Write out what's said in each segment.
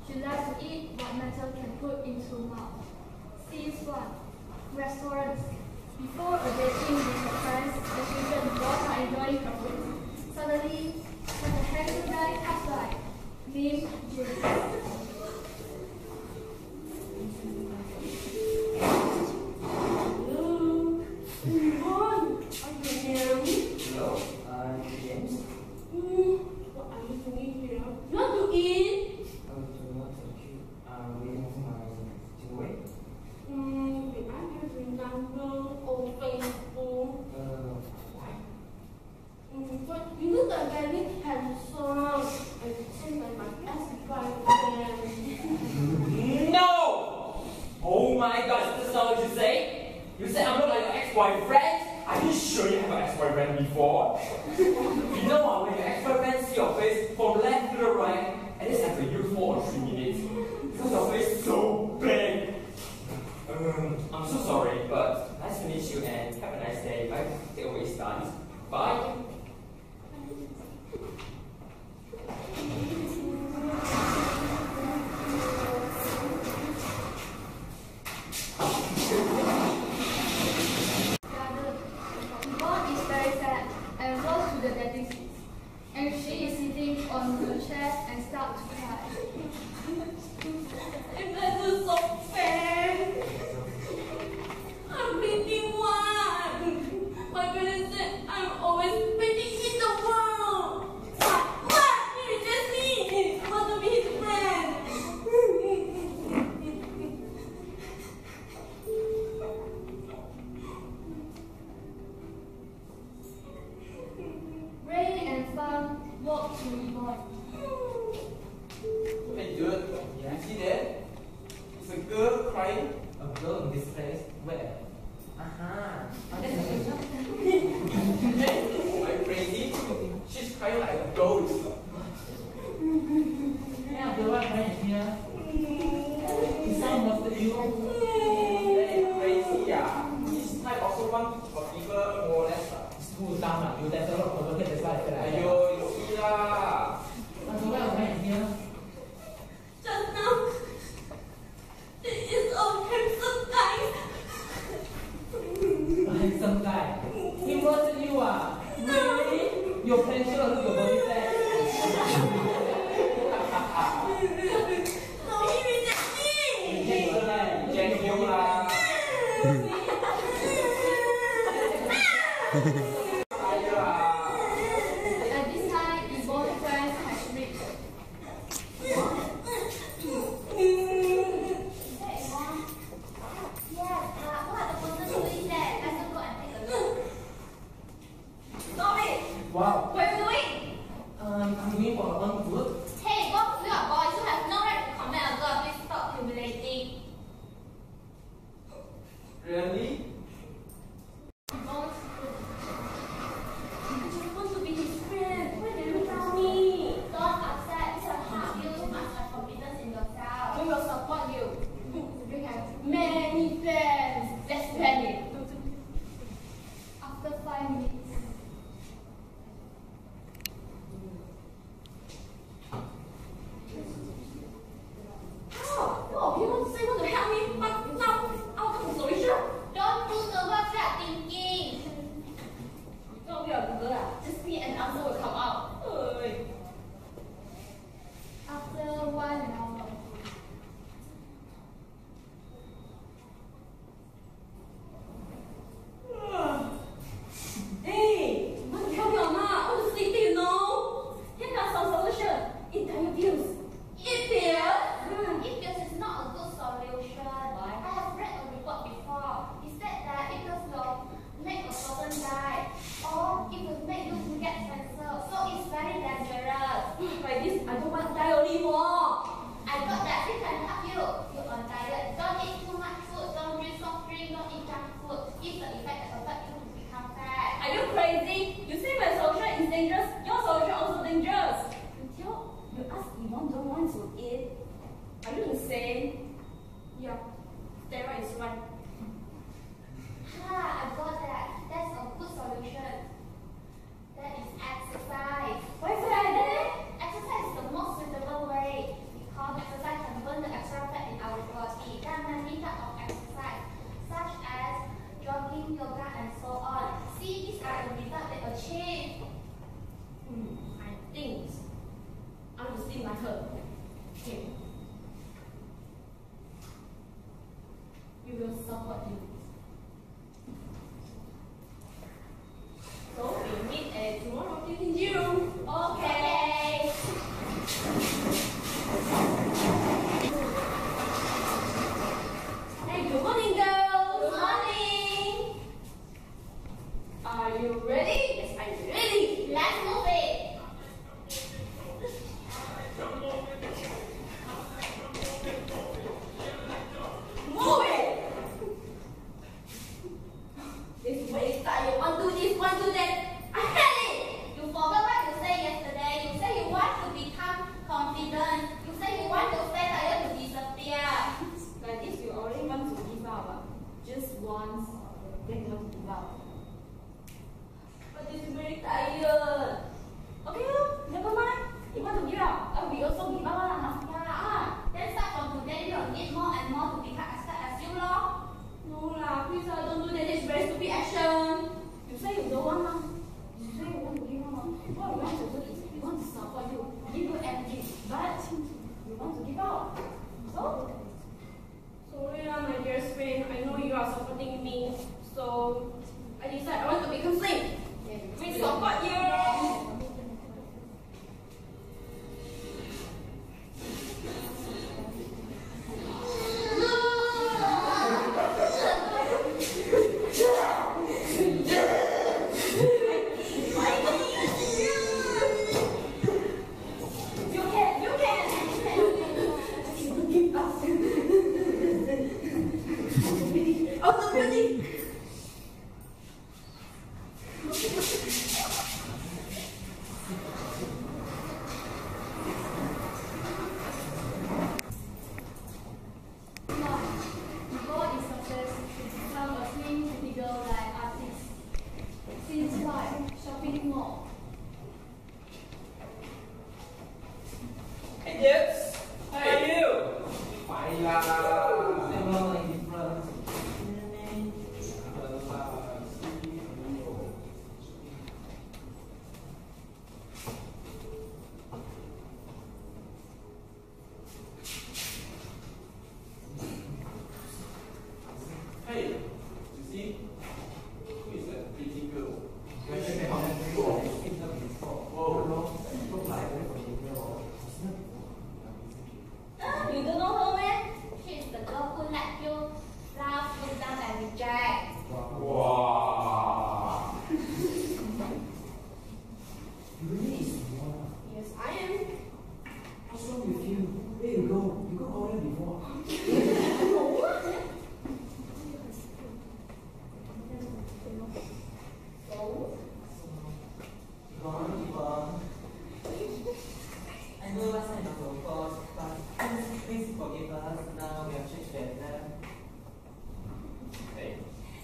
You like to eat what metal can put into mouth. Scene 1. Restaurants. Before a dating with her friends, the children both are enjoying her food. Suddenly, when the handsome guy comes by, named James. No! Oh my gosh, that's not what you say? You said I'm not like your ex-boyfriend? Are you sure you have an ex-boyfriend before? You know when your ex-boyfriend see your face from left to the right, and it's like a you 4 or 3 minutes. Because your face is so big. I'm so sorry, but nice to meet you and have a nice day. My takeaway is done. Bye. And she is sitting on the chair and starts to cry. That is so fair. I'm pretty one. My parents said I'm always pretty in the world. What? You just me. I want to be his friend. Ray and Fang walk to Yvonne. Hey dude, you see that? It's a girl crying. A girl in this place? Where? Aha! That's a Hey, are you crazy? She's crying like a ghost. Yeah, the one right here. Is someone after you? Hey, crazy yeah. This type also want for people more or less. It's too dumb. You that's a lot of overhead, that's why I feel like Ayo, you see lah. the one right here. Just now, there is a handsome guy. A handsome guy. He was you Really? Your friend sure look your body fat. No, he rejected me. Reject you lah. At this time, Yvonne's friends has reached. Hey, Mom. Yes, what are the person doing there? Let's go and take a look. Stop it. Wow. What are you doing? I'm doing for my own good. Hey, both of you are boys. You have no right to comment on girl. Please stop humiliating. Really? Yvonne's I just want to be his friend. Why did you tell me? Don't upset. This will help you to much have confidence in yourself. We will support you. We have many friends. Let's plan it. After 5 minutes. Oh, he wants to say want to help me, but now I'll come to solution. Don't do the work you are thinking. Don't be a Google lah. Just see and answer will come out. Oi. After 1 hour. Hey, want to help me or not? I want to sleep, you know. Here comes some solution. Eat your pills. Eat pills? If this is not a good solution, Why? I have read a report before. It said that it will make a person die, or it will make you to get cancer. So it's very dangerous. Like this, I don't want to die anymore. I got that. We can help you. You're on diet. Don't eat too much food. Don't drink soft drink. Don't eat junk food. If the effect affect you to become fat. Are you crazy? You say my solution is dangerous. Your solution also dangerous. Until you ask Yvonne don't want to eat. Are you insane? Yeah, steroid is right. I got that. That's a good solution. That is exercise. Why is it like that? Exercise is the most suitable way because exercise 课。Okay. We will support you. So we meet at tomorrow in June. Okay. Hey, good morning, girls. Good morning. Are you ready? Yes, I'm ready. Let's move it. Move it. This way, you want to do this, want to do that. I hate it. You forgot what you said yesterday. You said you want to become confident. You said you want your spare tire to disappear. Like this, you already want to give up. Just once, then you want to give up. But it's very tired. Okay, never mind. You want to give up? We also give up. Then start from today, you will need more and more to become expert as you lor. No lah, please don't do that. It's very stupid action. You say you don't want lah. You say you want to give up. What we want to do is we want to support you, give you energy, but you want to give up. So, sorry lah, my dearest friend. I know you are supporting me, so I decide I want to become slim. We support you. Yes. How are you? Fine lah. Memang yang different. Hey, you see? Who is that pretty girl? You don't know her, man? She is the girl who let you laugh, look down and reject. Wow. Yes, I am. What's wrong with you? Where you go? You got order before. I know last time was of course, but please forgive us. Now we have changed that. Hey.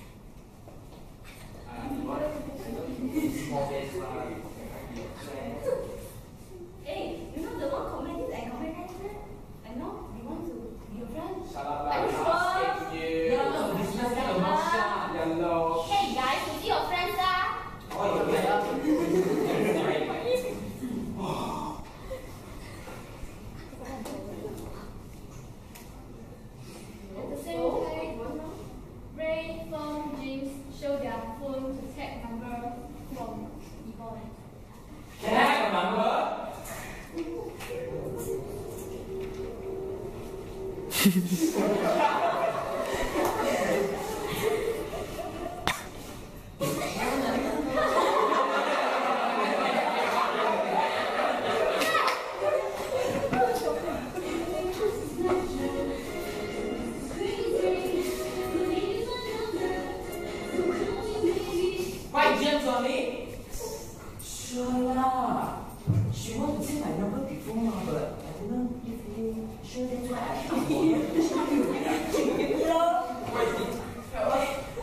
What? Small bit, Hey, you know the one comment and comment answer? I know, you want to be your friend? Shut up, Are you sure? you. No, business kind of mouth shut. Hello. Hey guys, you see your friends ah? Oh, yeah. At the same time, Ray, Feng, James show their phone to tag number from Yvonne. Can I have a number? Why James only? Sure lah. She want to take my number before, but I didn't give you. Sure, that's why I come for her. Why is it?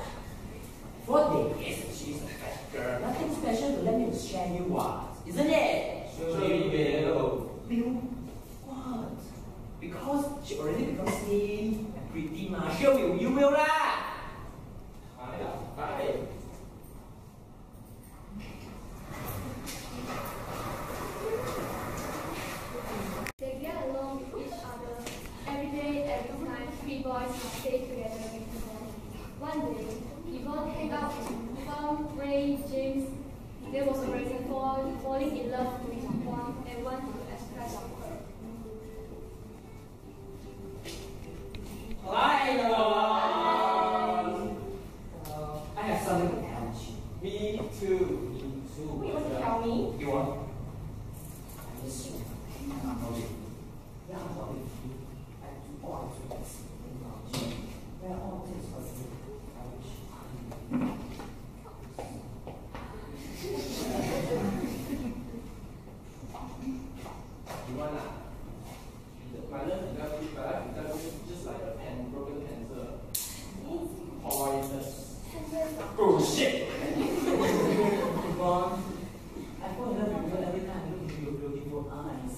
one lah. My life is just like a broken pencil. Pointless. Bullshit! Yvonne, I fall in love with you every time I look into your beautiful eyes.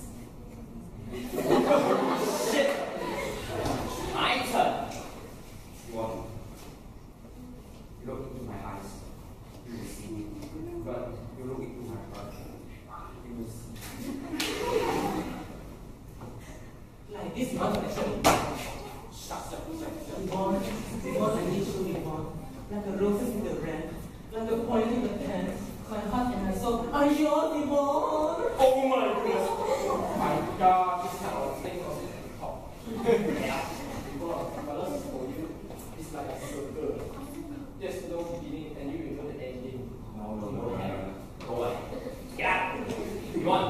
Shit! My turn. Yvonne, you look into my eyes, you will see me. But you look into my heart, you will see. Like this, Yvonne, actually. Shut up. Yvonne, I need you, Yvonne. Like the roses in the rain, like the point in the pen. My heart and my soul are yours, Yvonne. Oh my goodness! My God, this kind of thing was in the top. Yvonne, my love for you is like a circle. There's no beginning and you will know the ending. No, Helen. Go away. Get out! You want?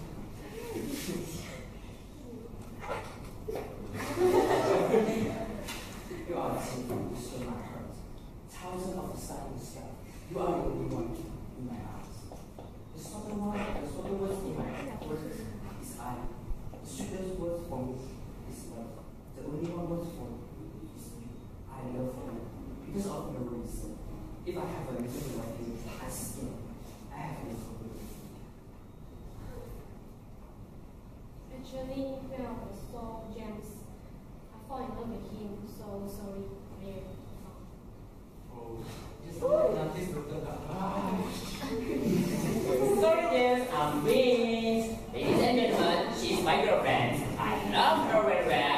You are the simple who stole my heart. Thousands of stars in the sky. You are the only one in my eyes. The spoken words in my words is I. The sweetest words for me is love. The only one words for me is you. I love you. Because of no reason. If I have a reason to love you, I still I have no reason. Actually, when I was saw James, I fall in love with him. So sorry, Mary. Oh. Just not this broken heart. Sorry, James, I'm Vince. Ladies and gentlemen, she's my girlfriend. I love her very well.